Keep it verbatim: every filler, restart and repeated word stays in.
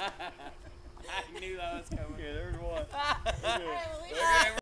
I knew that was coming. Okay, there's one. Okay. Okay.